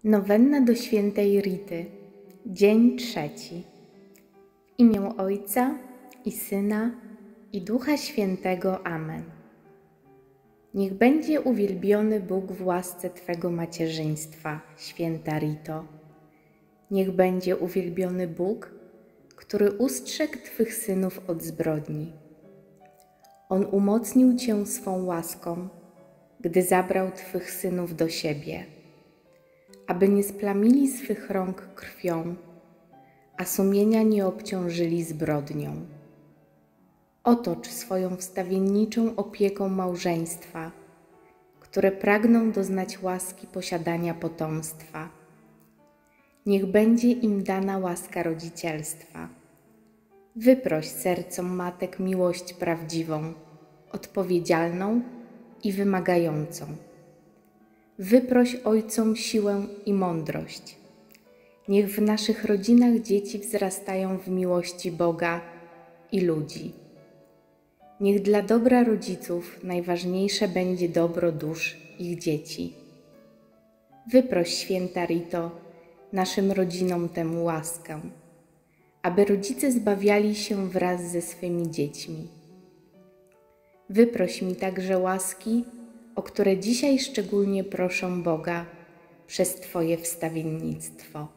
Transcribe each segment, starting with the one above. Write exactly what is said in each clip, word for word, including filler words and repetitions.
Nowenna do świętej Rity, dzień trzeci. W imię Ojca i Syna i Ducha Świętego. Amen. Niech będzie uwielbiony Bóg w łasce Twego macierzyństwa, święta Rito. Niech będzie uwielbiony Bóg, który ustrzegł Twych synów od zbrodni. On umocnił Cię swą łaską, gdy zabrał Twych synów do siebie, aby nie splamili swych rąk krwią, a sumienia nie obciążyli zbrodnią. Otocz swoją wstawienniczą opieką małżeństwa, które pragną doznać łaski posiadania potomstwa. Niech będzie im dana łaska rodzicielstwa. Wyproś sercom matek miłość prawdziwą, odpowiedzialną i wymagającą. Wyproś ojcom siłę i mądrość. Niech w naszych rodzinach dzieci wzrastają w miłości Boga i ludzi. Niech dla dobra rodziców najważniejsze będzie dobro dusz ich dzieci. Wyproś, święta Rito, naszym rodzinom tę łaskę, aby rodzice zbawiali się wraz ze swymi dziećmi. Wyproś mi także łaski, o które dzisiaj szczególnie proszę Boga przez Twoje wstawiennictwo.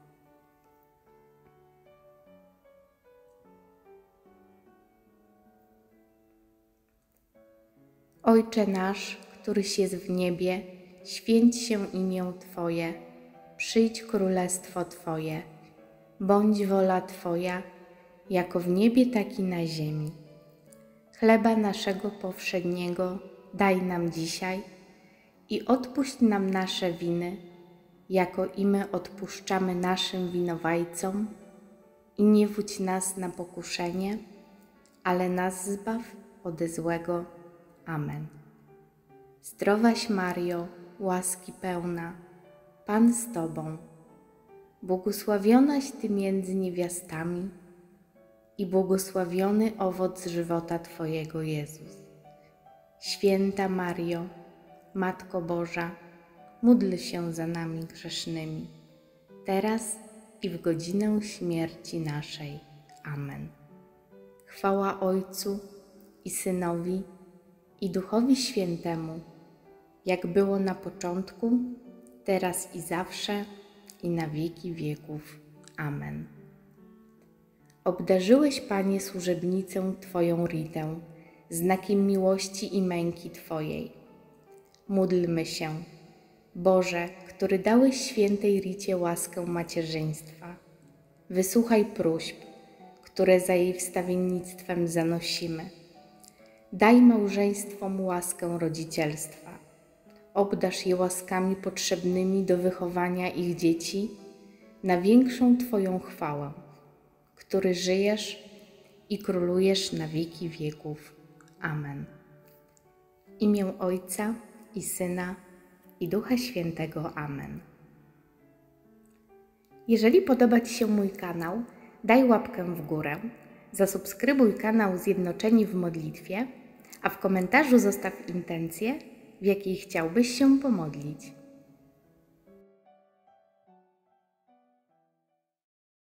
Ojcze nasz, któryś jest w niebie, święć się imię Twoje, przyjdź królestwo Twoje, bądź wola Twoja, jako w niebie, tak i na ziemi. Chleba naszego powszedniego daj nam dzisiaj i odpuść nam nasze winy, jako i my odpuszczamy naszym winowajcom, i nie wódź nas na pokuszenie, ale nas zbaw ode złego. Amen. Zdrowaś Mario, łaski pełna, Pan z Tobą, błogosławionaś Ty między niewiastami i błogosławiony owoc żywota Twojego, Jezus. Święta Mario, Matko Boża, módl się za nami grzesznymi, teraz i w godzinę śmierci naszej. Amen. Chwała Ojcu i Synowi, i Duchowi Świętemu, jak było na początku, teraz i zawsze, i na wieki wieków. Amen. Obdarzyłeś, Panie, służebnicę Twoją Ritę znakiem miłości i męki Twojej. Módlmy się. Boże, który dałeś świętej Ricie łaskę macierzyństwa, wysłuchaj próśb, które za jej wstawiennictwem zanosimy. Daj małżeństwom łaskę rodzicielstwa. Obdarz je łaskami potrzebnymi do wychowania ich dzieci na większą Twoją chwałę, który żyjesz i królujesz na wieki wieków. Amen. W imię Ojca i Syna i Ducha Świętego. Amen. Jeżeli podoba Ci się mój kanał, daj łapkę w górę, zasubskrybuj kanał Zjednoczeni w Modlitwie, a w komentarzu zostaw intencję, w jakiej chciałbyś się pomodlić.